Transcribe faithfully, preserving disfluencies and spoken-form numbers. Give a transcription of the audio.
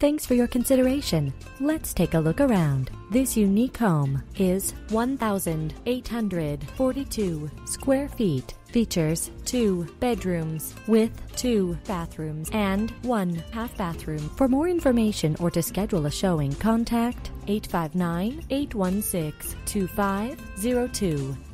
Thanks for your consideration. Let's take a look around. This unique home is one thousand eight hundred forty-two square feet. Features two bedrooms with two bathrooms and one half bathroom. For more information or to schedule a showing, contact eight five nine, eight one six, two five zero two.